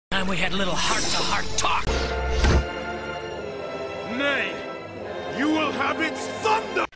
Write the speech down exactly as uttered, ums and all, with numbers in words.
Time we had a little heart-to-heart talk. Nay, you will have its thunder!